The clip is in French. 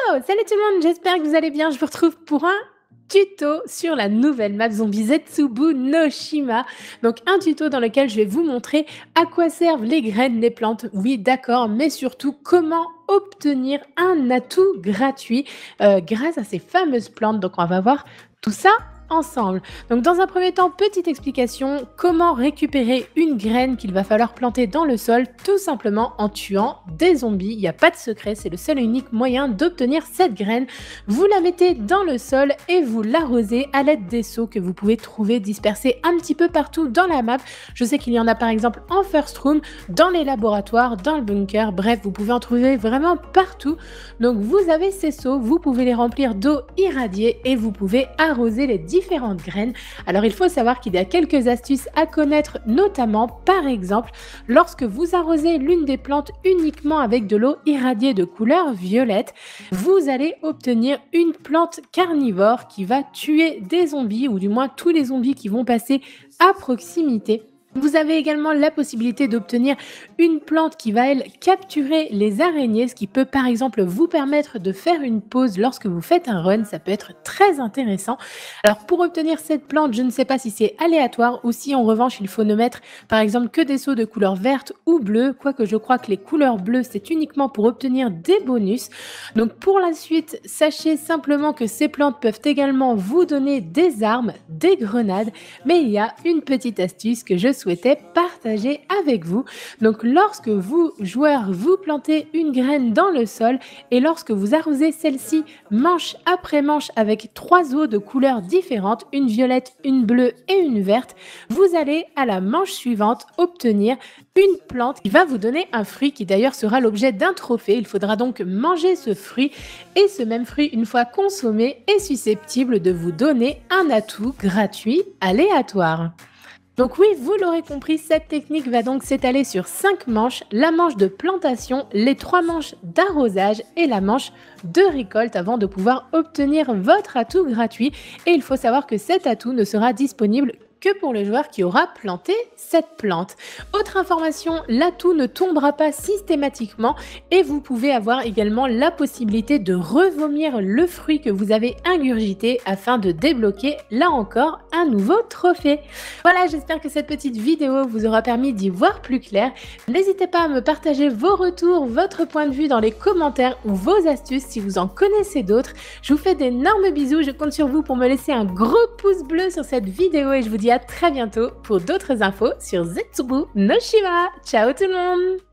Salut tout le monde, j'espère que vous allez bien. Je vous retrouve pour un tuto sur la nouvelle map zombie Zetsubu no Shima. Donc un tuto dans lequel je vais vous montrer à quoi servent les graines, les plantes, oui d'accord, mais surtout comment obtenir un atout gratuit grâce à ces fameuses plantes. Donc on va voir tout ça ensemble. Donc dans un premier temps, petite explication, comment récupérer une graine qu'il va falloir planter dans le sol, tout simplement en tuant des zombies. Il n'y a pas de secret, c'est le seul et unique moyen d'obtenir cette graine. Vous la mettez dans le sol et vous l'arrosez à l'aide des seaux que vous pouvez trouver dispersés un petit peu partout dans la map. Je sais qu'il y en a par exemple en first room, dans les laboratoires, dans le bunker, bref, vous pouvez en trouver vraiment partout. Donc vous avez ces seaux, vous pouvez les remplir d'eau irradiée et vous pouvez arroser les différentes graines. Alors il faut savoir qu'il y a quelques astuces à connaître, notamment par exemple lorsque vous arrosez l'une des plantes uniquement avec de l'eau irradiée de couleur violette, vous allez obtenir une plante carnivore qui va tuer des zombies ou du moins tous les zombies qui vont passer à proximité. Vous avez également la possibilité d'obtenir une plante qui va, elle, capturer les araignées, ce qui peut par exemple vous permettre de faire une pause lorsque vous faites un run, ça peut être très intéressant. Alors pour obtenir cette plante, je ne sais pas si c'est aléatoire ou si en revanche il faut ne mettre par exemple que des seaux de couleur verte ou bleue, quoique je crois que les couleurs bleues c'est uniquement pour obtenir des bonus. Donc pour la suite, sachez simplement que ces plantes peuvent également vous donner des armes, des grenades, mais il y a une petite astuce que je souhaitais partager avec vous. Donc lorsque vous, joueurs, vous plantez une graine dans le sol et lorsque vous arrosez celle-ci manche après manche avec 3 eaux de couleurs différentes, une violette, une bleue et une verte, vous allez à la manche suivante obtenir une plante qui va vous donner un fruit qui d'ailleurs sera l'objet d'un trophée. Il faudra donc manger ce fruit et ce même fruit, une fois consommé, est susceptible de vous donner un atout gratuit aléatoire. Donc oui, vous l'aurez compris, cette technique va donc s'étaler sur 5 manches, la manche de plantation, les 3 manches d'arrosage et la manche de récolte avant de pouvoir obtenir votre atout gratuit. Et il faut savoir que cet atout ne sera disponible que pour le joueur qui aura planté cette plante. Autre information, l'atout ne tombera pas systématiquement et vous pouvez avoir également la possibilité de revomir le fruit que vous avez ingurgité afin de débloquer, là encore, un nouveau trophée. Voilà, j'espère que cette petite vidéo vous aura permis d'y voir plus clair. N'hésitez pas à me partager vos retours, votre point de vue dans les commentaires ou vos astuces si vous en connaissez d'autres. Je vous fais d'énormes bisous, je compte sur vous pour me laisser un gros pouce bleu sur cette vidéo et je vous dis à très bientôt pour d'autres infos sur Zetsubu no Shima. Ciao tout le monde!